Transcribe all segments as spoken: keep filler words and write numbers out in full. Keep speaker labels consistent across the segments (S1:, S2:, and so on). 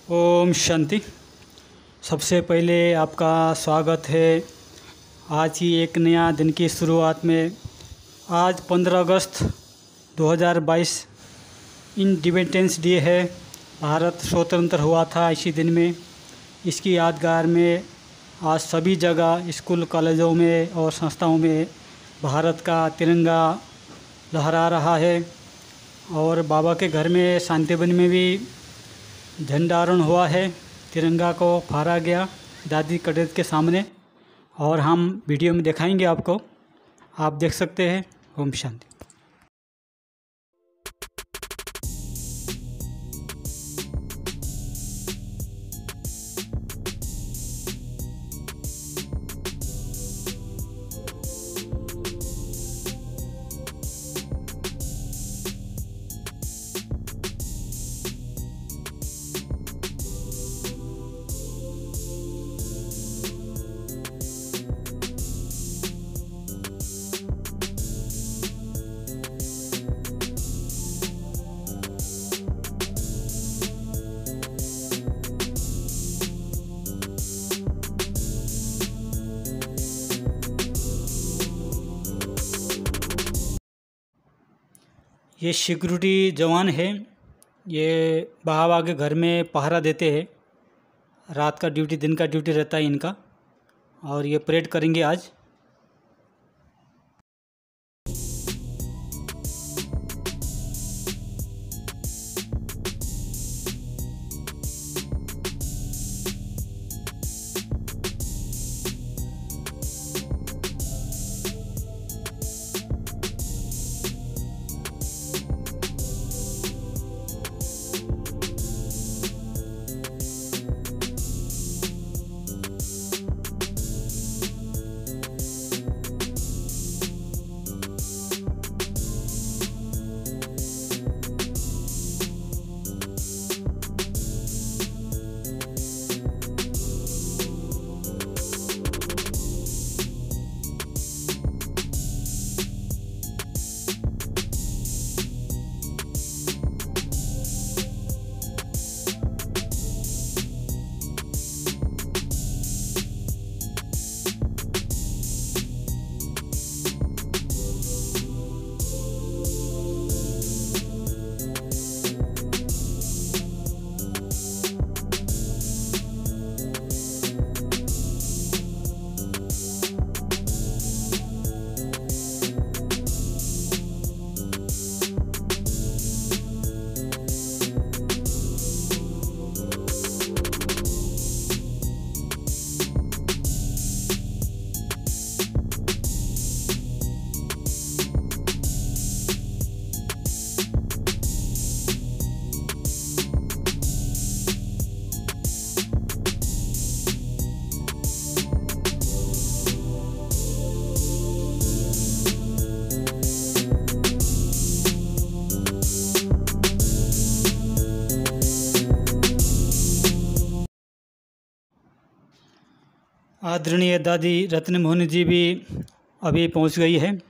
S1: ओम शांति। सबसे पहले आपका स्वागत है आज ही एक नया दिन की शुरुआत में। आज पंद्रह अगस्त दो हज़ार बाईस इंडिपेंडेंस डे है। भारत स्वतंत्र हुआ था इसी दिन में। इसकी यादगार में आज सभी जगह स्कूल कॉलेजों में और संस्थाओं में भारत का तिरंगा लहरा रहा है। और बाबा के घर में शांतिवन में भी झंडारोहण हुआ है, तिरंगा को फहराया गया दादी कटेज के सामने, और हम वीडियो में दिखाएंगे आपको, आप देख सकते हैं। ओम शांति। ये सिक्योरिटी जवान है, ये बाबा के घर में पहरा देते हैं। रात का ड्यूटी, दिन का ड्यूटी रहता है इनका, और ये परेड करेंगे आज। आदरणीय दादी रत्न मोहन जी भी अभी पहुंच गई है।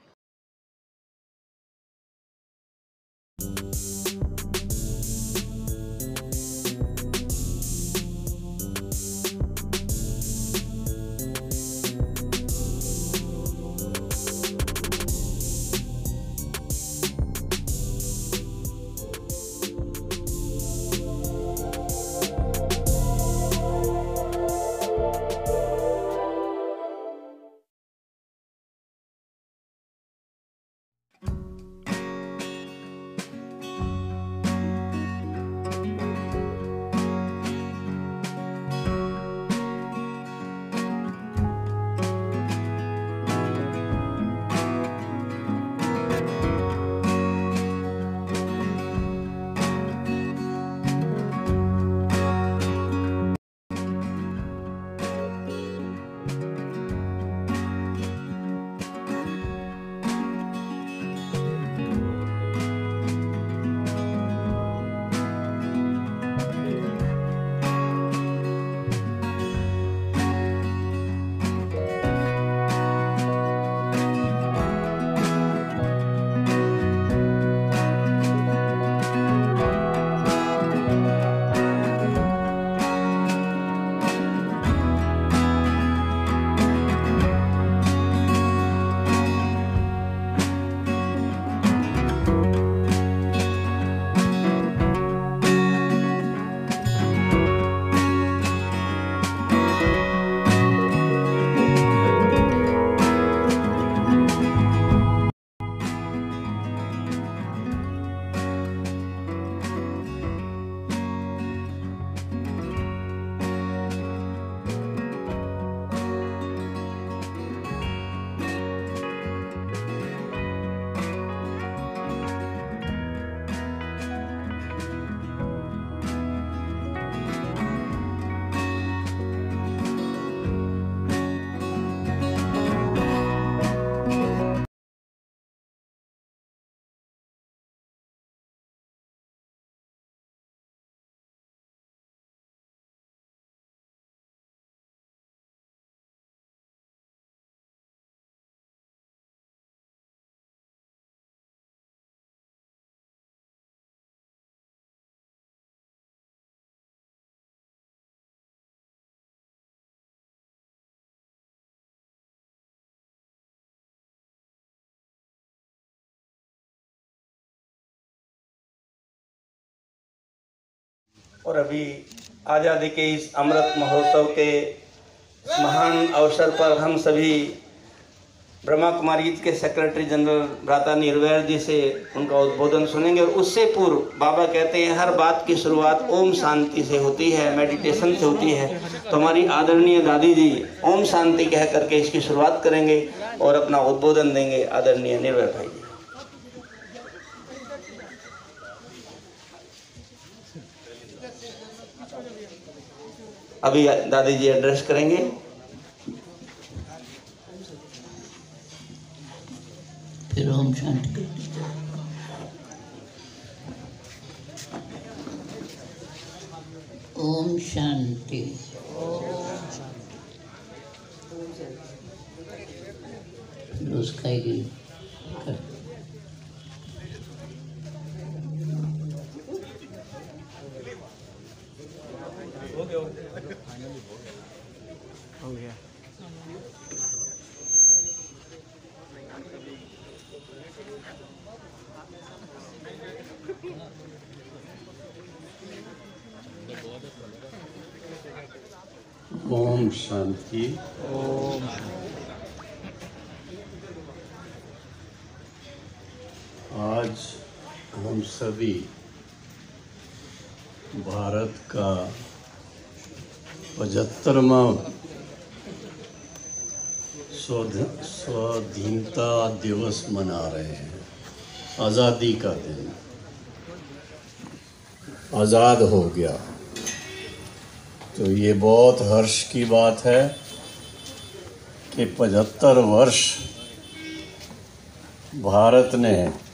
S2: और अभी आज़ादी के इस अमृत महोत्सव के इस महान अवसर पर हम सभी ब्रह्मा कुमारी के सेक्रेटरी जनरल भ्राता निर्वैर जी से उनका उद्बोधन सुनेंगे। और उससे पूर्व बाबा कहते हैं हर बात की शुरुआत ओम शांति से होती है, मेडिटेशन से होती है। तो हमारी आदरणीय दादी जी ओम शांति कह करके इसकी शुरुआत करेंगे और अपना उद्बोधन देंगे आदरणीय निर्वैर भाई जी। अभी दादी जी एड्रेस करेंगे।
S3: फिर ओम शांति। ओम शांति। फिर उसका ही कर।
S1: हो गया।
S4: ओम शांति।
S1: ओम
S4: आज हम सभी भारत का पचहत्तरवां स्वाधीनता दिवस मना रहे हैं। आज़ादी का दिन आज़ाद हो गया, तो ये बहुत हर्ष की बात है कि पचहत्तर वर्ष भारत ने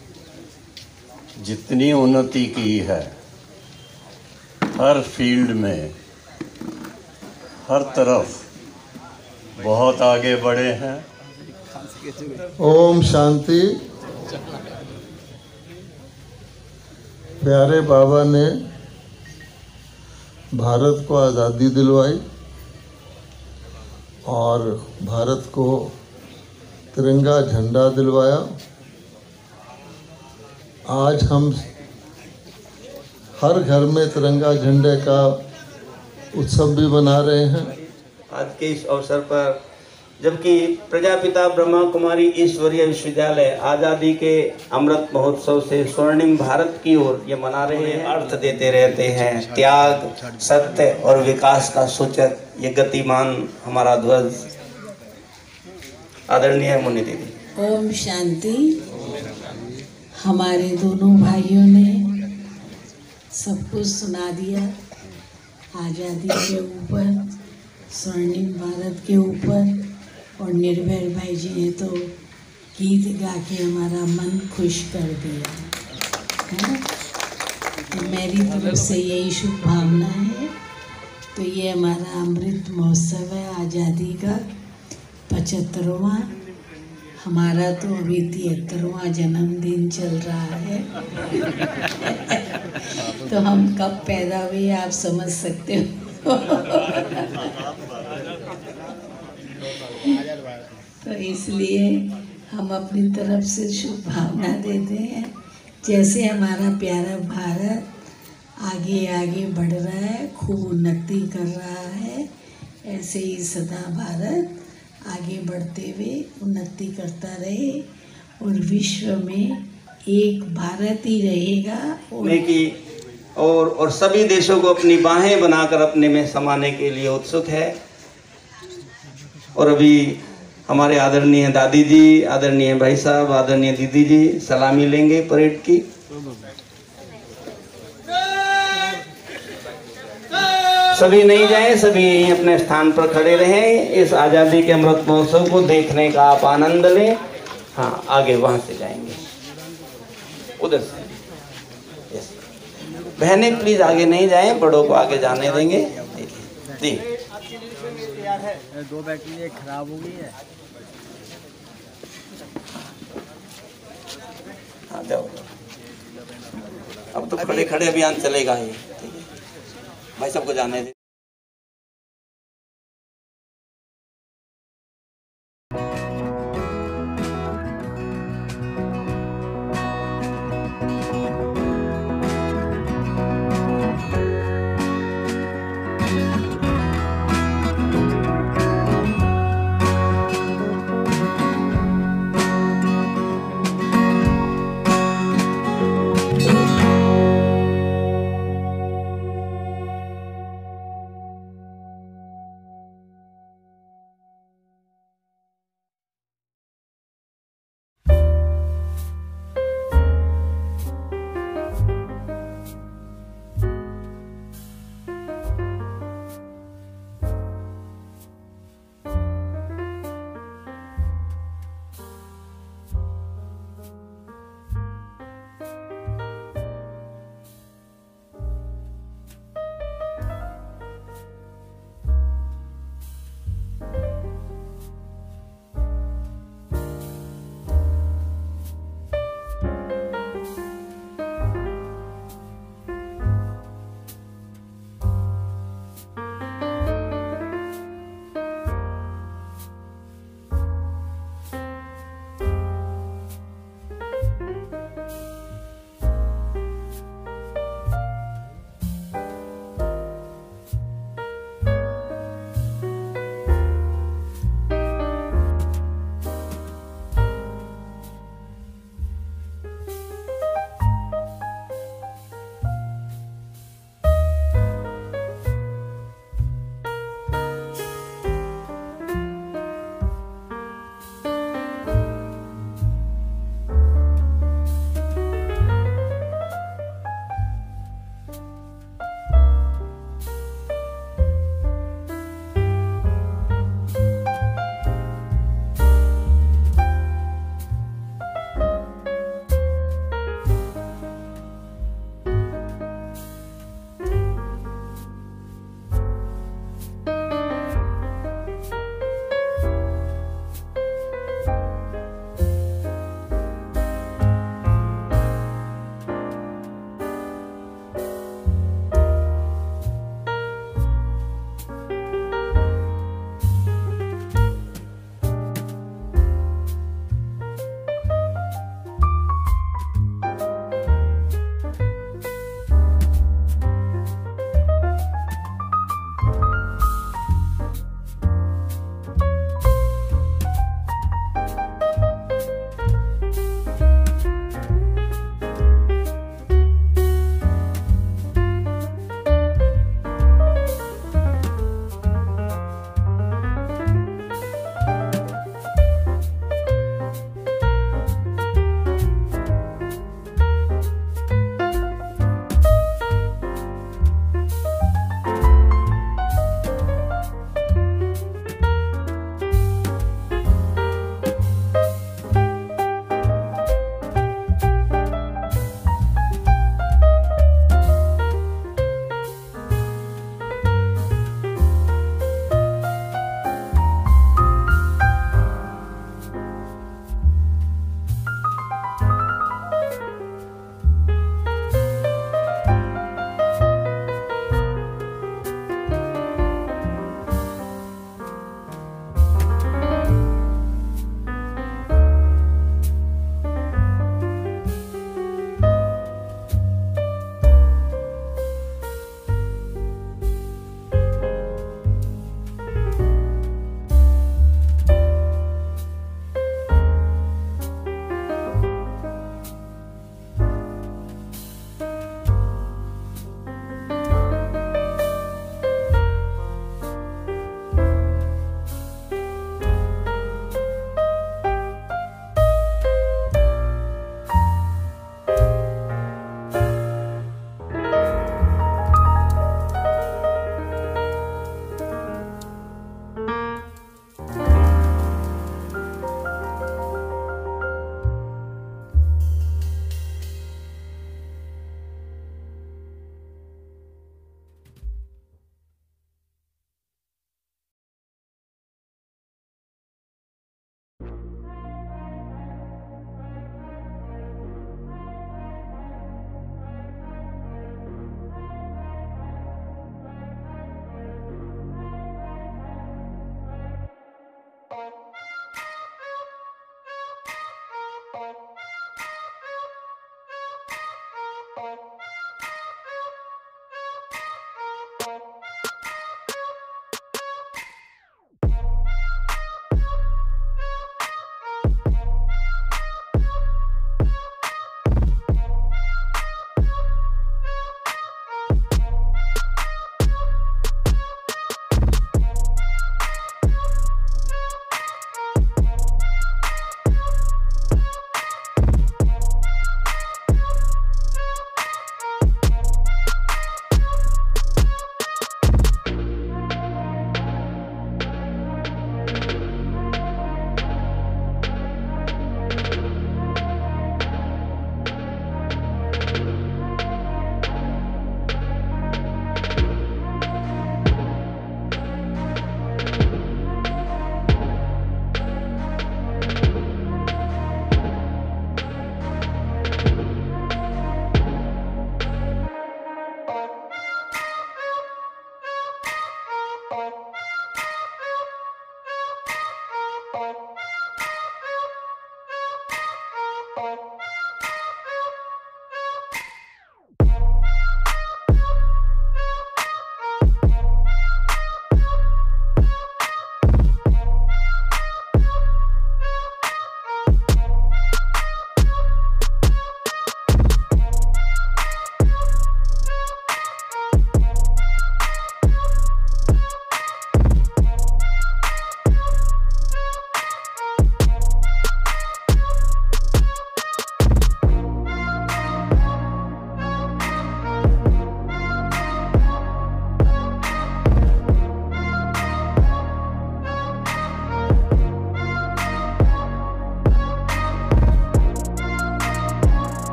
S4: जितनी उन्नति की है, हर फील्ड में, हर तरफ बहुत आगे बढ़े हैं।
S5: ओम शांति। प्यारे बाबा ने भारत को आज़ादी दिलवाई और भारत को तिरंगा झंडा दिलवाया। आज हम हर घर में तिरंगा झंडे का उत्सव भी मना रहे हैं।
S2: आज के इस अवसर पर जबकि प्रजापिता ब्रह्मा कुमारी ईश्वरीय विश्वविद्यालय आज़ादी के अमृत महोत्सव से स्वर्णिम भारत की ओर ये मना रहे हैं, अर्थ देते रहते हैं त्याग, सत्य और विकास का सूचक ये गतिमान हमारा ध्वज। आदरणीय मुनि दीदी।
S3: ओम शांति। हमारे दोनों भाइयों ने सब कुछ सुना दिया, आज़ादी के ऊपर, स्वर्णिम भारत के ऊपर, और निर्भय भाई जी ने तो गीत गा के हमारा मन खुश कर दिया है ना। तो मेरी तरफ से यही शुभ भावना है। तो ये हमारा अमृत महोत्सव है आज़ादी का पचहत्तरवां। हमारा तो अभी तिहत्तरवां जन्मदिन चल रहा है। तो हम कब पैदा हुए आप समझ सकते हो। तो इसलिए हम अपनी तरफ से शुभ भावना देते हैं। जैसे हमारा प्यारा भारत आगे आगे बढ़ रहा है, खूब उन्नति कर रहा है, ऐसे ही सदा भारत आगे बढ़ते हुए उन्नति करता रहे और विश्व में एक भारत ही रहेगा। और
S2: की और और सभी देशों को अपनी बाहें बनाकर अपने में समाने के लिए उत्सुक है। और अभी हमारे आदरणीय दादी जी, आदरणीय भाई साहब, आदरणीय दीदी जी सलामी लेंगे परेड की। सभी नहीं जाएं, सभी यहीं अपने स्थान पर खड़े रहें। इस आज़ादी के अमृत महोत्सव को देखने का आप आनंद लें। हाँ, आगे वहां से जाएंगे, उधर से। यस, बहनें प्लीज आगे नहीं जाएं, बड़ों को आगे जाने देंगे। जी,
S1: दो बैटरी एक खराब हो गई है।
S2: हाँ जाओ, अब तो खड़े खड़े अभियान चलेगा ही। ठीक है भाई, सबको जाने दे।